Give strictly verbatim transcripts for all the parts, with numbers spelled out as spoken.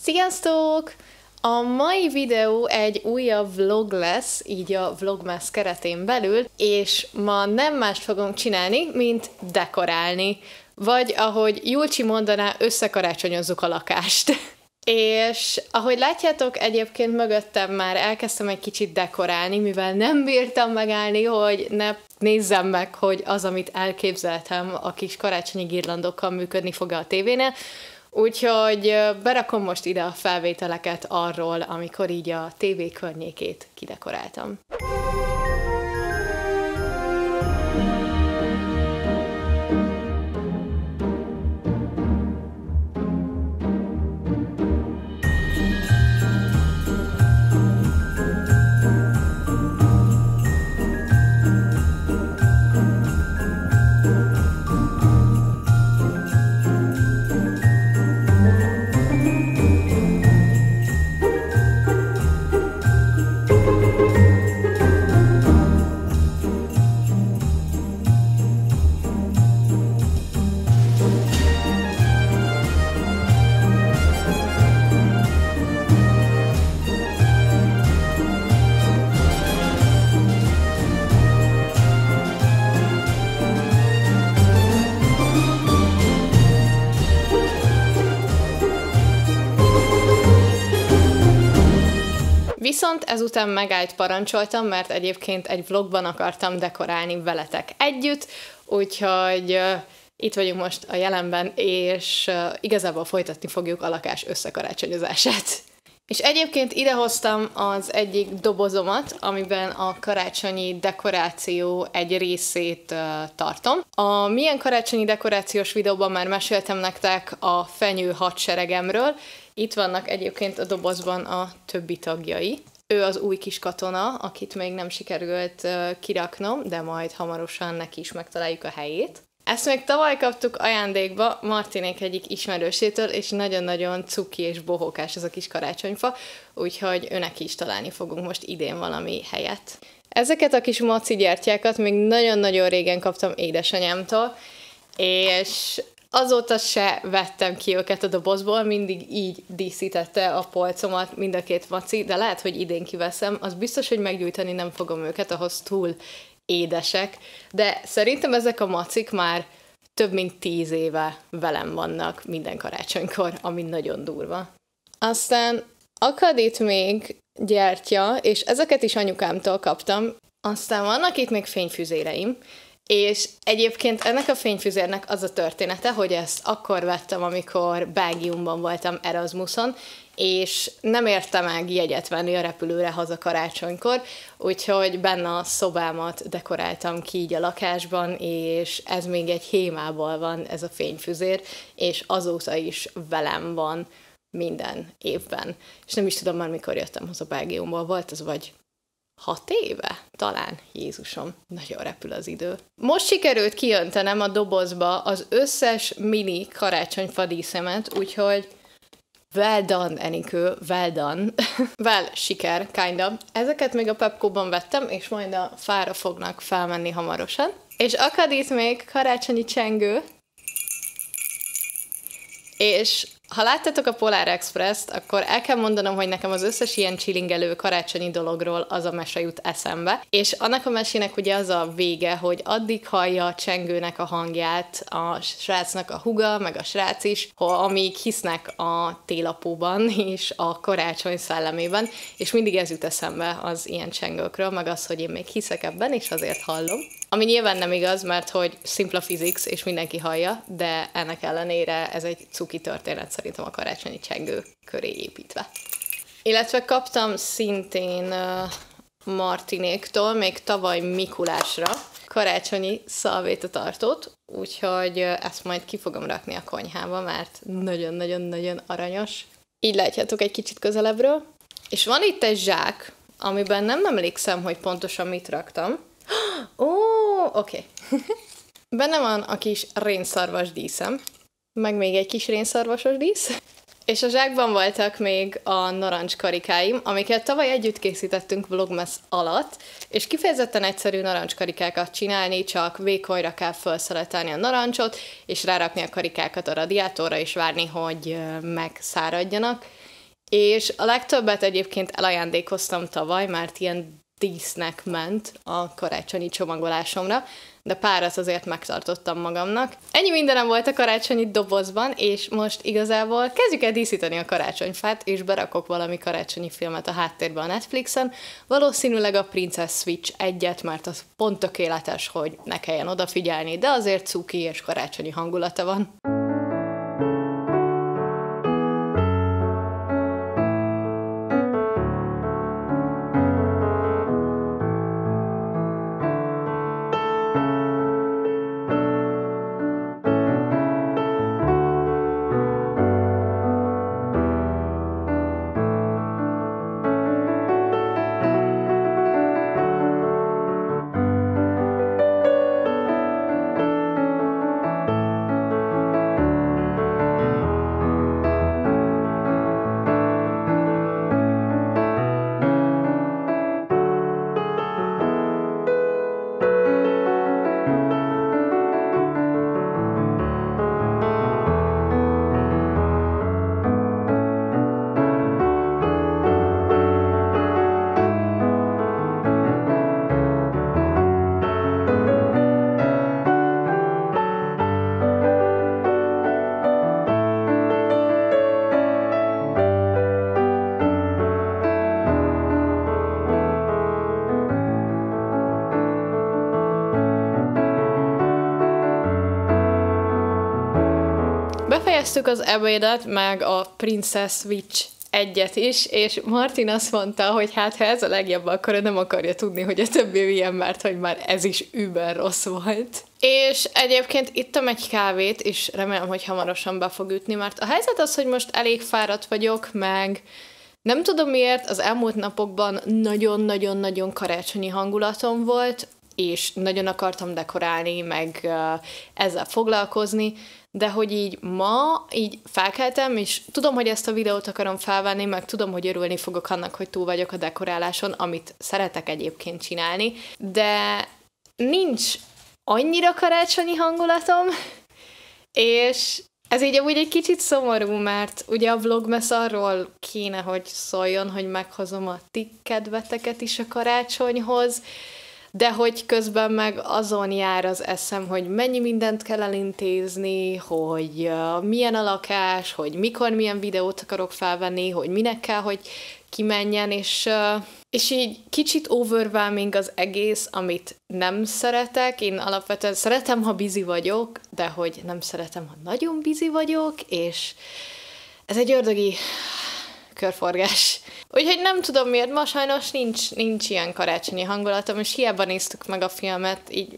Sziasztok! A mai videó egy újabb vlog lesz, így a Vlogmas keretén belül, és ma nem mást fogom csinálni, mint dekorálni. Vagy ahogy Julcsi mondaná, összekarácsonyozzuk a lakást. És ahogy látjátok, egyébként mögöttem már elkezdtem egy kicsit dekorálni, mivel nem bírtam megállni, hogy ne nézzem meg, hogy az, amit elképzeltem, a kis karácsonyi girlandokkal működni fog a tévénél. Úgyhogy berakom most ide a felvételeket arról, amikor így a tévé környékét kidekoráltam. Viszont ezután megállt parancsoltam, mert egyébként egy vlogban akartam dekorálni veletek együtt, úgyhogy uh, itt vagyunk most a jelenben, és uh, igazából folytatni fogjuk a lakás összekarácsonyozását. És egyébként idehoztam az egyik dobozomat, amiben a karácsonyi dekoráció egy részét uh, tartom. A milyen karácsonyi dekorációs videóban már meséltem nektek a fenyő hadseregemről. Itt vannak egyébként a dobozban a többi tagjai. Ő az új kis katona, akit még nem sikerült uh, kiraknom, de majd hamarosan neki is megtaláljuk a helyét. Ezt még tavaly kaptuk ajándékba Martinék egyik ismerősétől, és nagyon-nagyon cuki és bohókás ez a kis karácsonyfa, úgyhogy őnek is találni fogunk most idén valami helyet. Ezeket a kis maci gyertyákat még nagyon-nagyon régen kaptam édesanyámtól, és azóta se vettem ki őket a dobozból, mindig így díszítette a polcomat mind a két maci, de lehet, hogy idén kiveszem, az biztos, hogy meggyújtani nem fogom őket, ahhoz túl édesek, de szerintem ezek a macik már több mint tíz éve velem vannak minden karácsonykor, ami nagyon durva. Aztán akad itt még gyertya, és ezeket is anyukámtól kaptam, aztán vannak itt még fényfüzéreim, és egyébként ennek a fényfüzérnek az a története, hogy ezt akkor vettem, amikor Belgiumban voltam Erasmuson, és nem értem meg jegyet venni a repülőre haza karácsonykor, úgyhogy benne a szobámat dekoráltam ki így a lakásban, és ez még egy hémából van, ez a fényfüzér, és azóta is velem van minden évben. És nem is tudom már, mikor jöttem haza Belgiumból, volt az vagy hat éve? Talán, Jézusom, nagyon repül az idő. Most sikerült kijöntenem a dobozba az összes mini karácsonyfa díszemet, úgyhogy well done, Enikő, well done. well, siker, kinda. Ezeket még a Pepco-ban vettem, és majd a fára fognak felmenni hamarosan. És akad itt még karácsonyi csengő, és ha láttatok a Polar Express-t, akkor el kell mondanom, hogy nekem az összes ilyen csilingelő karácsonyi dologról az a mese jut eszembe. És annak a mesének ugye az a vége, hogy addig hallja a csengőnek a hangját a srácnak a húga, meg a srác is, amíg hisznek a télapóban és a karácsony szellemében, és mindig ez jut eszembe az ilyen csengőkről, meg az, hogy én még hiszek ebben, és azért hallom. Ami nyilván nem igaz, mert hogy szimpla physics, és mindenki hallja, de ennek ellenére ez egy cuki történet szerintem a karácsonyi csengő köré építve. Illetve kaptam szintén uh, Martinéktól még tavaly Mikulásra karácsonyi szalvétatartót, úgyhogy uh, ezt majd ki fogom rakni a konyhába, mert nagyon-nagyon-nagyon aranyos. Így látjátok egy kicsit közelebbről. És van itt egy zsák, amiben nem emlékszem, hogy pontosan mit raktam. Ó, oké. Okay. Benne van a kis rénszarvas díszem, meg még egy kis rénszarvasos dísz, és a zsákban voltak még a narancskarikáim, amiket tavaly együtt készítettünk Vlogmas alatt, és kifejezetten egyszerű narancskarikákat csinálni, csak vékonyra kell felszeletelni a narancsot, és rárakni a karikákat a radiátorra, és várni, hogy megszáradjanak. És a legtöbbet egyébként elajándékoztam tavaly, mert ilyen dísznek ment a karácsonyi csomagolásomra, de párat azért megtartottam magamnak. Ennyi mindenem volt a karácsonyi dobozban, és most igazából kezdjük el díszíteni a karácsonyfát, és berakok valami karácsonyi filmet a háttérbe a Netflixen. Valószínűleg a Princess Switch egyet, mert az pont tökéletes, hogy ne kelljen odafigyelni, de azért cuki és karácsonyi hangulata van. Befejeztük az ebédet, meg a Princess Switch egyet is, és Martin azt mondta, hogy hát ha ez a legjobb, akkor ő nem akarja tudni, hogy a többi ilyen, mert hogy már ez is über rossz volt. És egyébként ittam egy kávét, és remélem, hogy hamarosan be fog ütni, mert a helyzet az, hogy most elég fáradt vagyok, meg nem tudom miért, az elmúlt napokban nagyon-nagyon-nagyon karácsonyi hangulatom volt, és nagyon akartam dekorálni, meg uh, ezzel foglalkozni, de hogy így ma így felkeltem, és tudom, hogy ezt a videót akarom felvenni, meg tudom, hogy örülni fogok annak, hogy túl vagyok a dekoráláson, amit szeretek egyébként csinálni, de nincs annyira karácsonyi hangulatom, és ez így amúgy egy kicsit szomorú, mert ugye a vlogmas arról kéne, hogy szóljon, hogy meghozom a ti kedveteket is a karácsonyhoz, de hogy közben meg azon jár az eszem, hogy mennyi mindent kell elintézni, hogy uh, milyen a lakás, hogy mikor milyen videót akarok felvenni, hogy minek kell, hogy kimenjen, és, uh, és így kicsit overwhelming az egész, amit nem szeretek. Én alapvetően szeretem, ha busy vagyok, de hogy nem szeretem, ha nagyon busy vagyok, és ez egy ördögi körforgás. Úgyhogy nem tudom miért, ma sajnos nincs, nincs ilyen karácsonyi hangulatom, és hiába néztük meg a filmet, így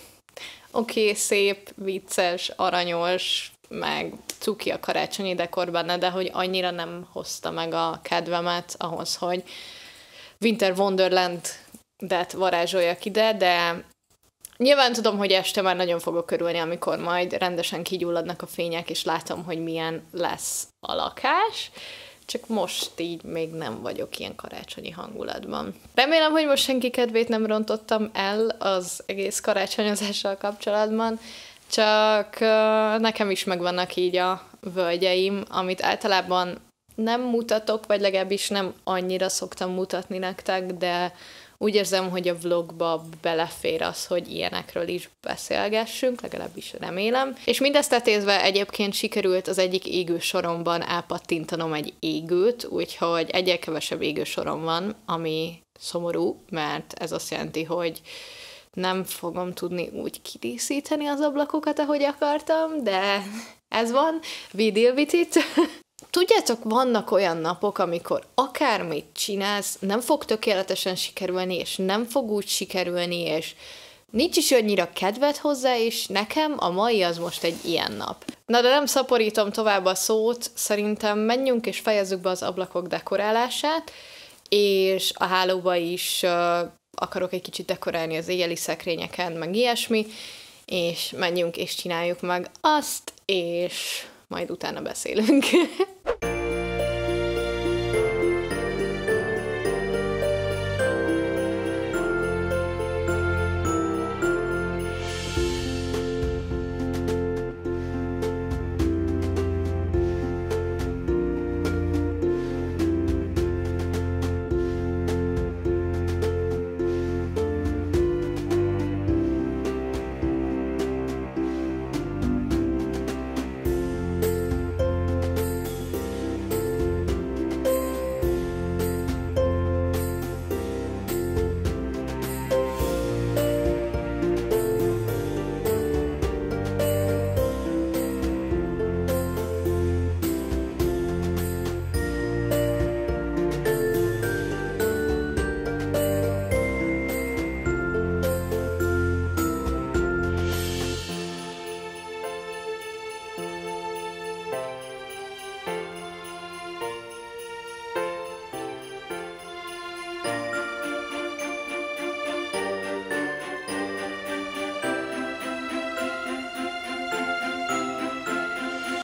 oké, okay, szép, vicces, aranyos, meg cuki a karácsonyi dekor benne, de hogy annyira nem hozta meg a kedvemet ahhoz, hogy Winter Wonderland-et varázsoljak ide, de nyilván tudom, hogy este már nagyon fogok örülni, amikor majd rendesen kigyulladnak a fények, és látom, hogy milyen lesz a lakás. Csak most így még nem vagyok ilyen karácsonyi hangulatban. Remélem, hogy most senki kedvét nem rontottam el az egész karácsonyozással kapcsolatban, csak uh, nekem is megvannak így a völgyeim, amit általában nem mutatok, vagy legalábbis nem annyira szoktam mutatni nektek, de úgy érzem, hogy a vlogba belefér az, hogy ilyenekről is beszélgessünk, legalábbis remélem. És mindezt tetézve egyébként sikerült az egyik égő soromban elpattintanom egy égőt, úgyhogy egyel kevesebb égő sorom van, ami szomorú, mert ez azt jelenti, hogy nem fogom tudni úgy kidíszíteni az ablakokat, ahogy akartam, de ez van, we deal with it. Tudjátok, vannak olyan napok, amikor akármit csinálsz, nem fog tökéletesen sikerülni, és nem fog úgy sikerülni, és nincs is annyira kedved hozzá, és nekem a mai az most egy ilyen nap. Na de nem szaporítom tovább a szót, szerintem menjünk és fejezzük be az ablakok dekorálását, és a hálóba is uh, akarok egy kicsit dekorálni az éjjeli szekrényeken, meg ilyesmi, és menjünk és csináljuk meg azt, és majd utána beszélünk.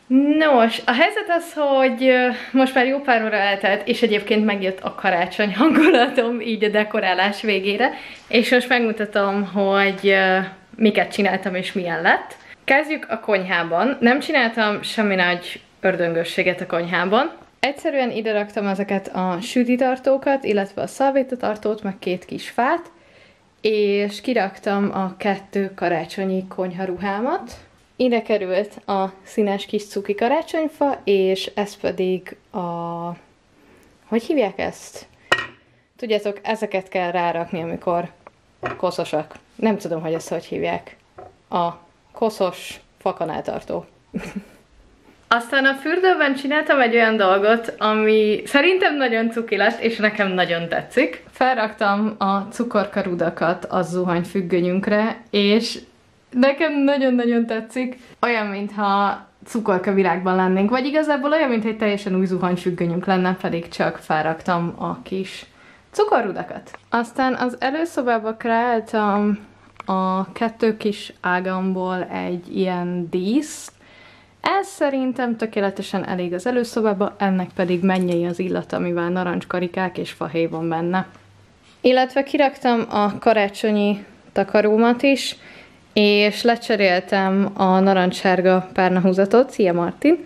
Nos, a helyzet az, hogy most már jó pár óra eltelt, és egyébként megjött a karácsony hangulatom így a dekorálás végére, és most megmutatom, hogy miket csináltam és milyen lett. Kezdjük a konyhában. Nem csináltam semmi nagy ördöngösséget a konyhában. Egyszerűen ide raktam ezeket a sütitartókat, illetve a szalvétatartót, meg két kis fát, és kiraktam a kettő karácsonyi konyharuhámat. Ide került a színes kis cuki karácsonyfa, és ez pedig a... hogy hívják ezt? Tudjátok, ezeket kell rárakni, amikor koszosak. Nem tudom, hogy ezt hogy hívják. A koszos fakanáltartó. Aztán a fürdőben csináltam egy olyan dolgot, ami szerintem nagyon cuki lett, és nekem nagyon tetszik. Felraktam a cukorkarudakat a zuhanyfüggönyünkre, és nekem nagyon-nagyon tetszik. Olyan, mintha cukorka világban lennénk, vagy igazából olyan, mintha egy teljesen új zuhanyfüggönyünk lenne, pedig csak felraktam a kis cukorrudakat. Aztán az előszobába kreáltam a kettő kis ágamból egy ilyen díszt. Ez szerintem tökéletesen elég az előszobába, ennek pedig mennyei az illata, mivel narancskarikák és fahéj van benne. Illetve kiraktam a karácsonyi takarómat is, és lecseréltem a narancssárga párnahúzatot. Szia, Martin!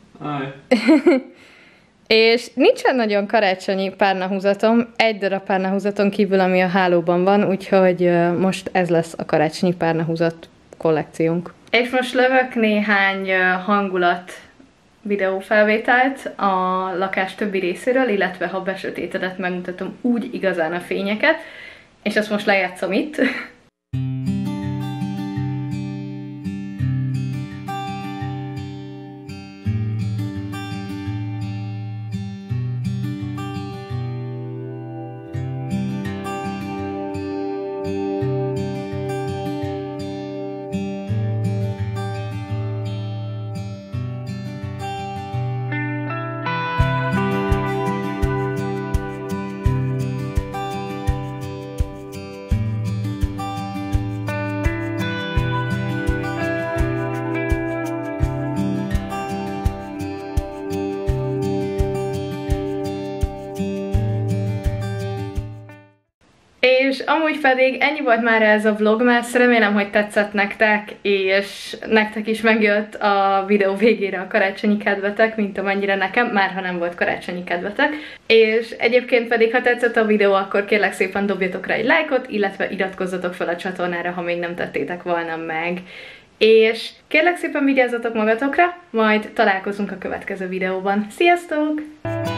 És nincsen nagyon karácsonyi párnahúzatom, egy darab párnahúzaton kívül, ami a hálóban van, úgyhogy most ez lesz a karácsonyi párnahúzat kollekciónk. És most lövök néhány hangulat videófelvételt a lakás többi részéről, illetve ha besötétedett, megmutatom úgy igazán a fényeket, és ezt most lejátszom itt. És amúgy pedig ennyi volt már ez a vlogmas, remélem, hogy tetszett nektek, és nektek is megjött a videó végére a karácsonyi kedvetek, mint amennyire nekem, már ha nem volt karácsonyi kedvetek. És egyébként pedig, ha tetszett a videó, akkor kérlek szépen dobjatok rá egy lájkot, illetve iratkozzatok fel a csatornára, ha még nem tettétek volna meg. És kérlek szépen vigyázzatok magatokra, majd találkozunk a következő videóban. Sziasztok!